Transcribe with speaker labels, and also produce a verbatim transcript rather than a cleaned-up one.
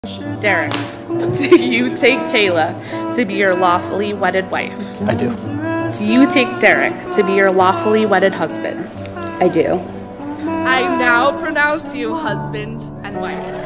Speaker 1: Derek, do you take Kayla to be your lawfully wedded wife?
Speaker 2: I do.
Speaker 1: Do you take Derek to be your lawfully wedded husband?
Speaker 3: I do.
Speaker 1: I now pronounce you husband and wife.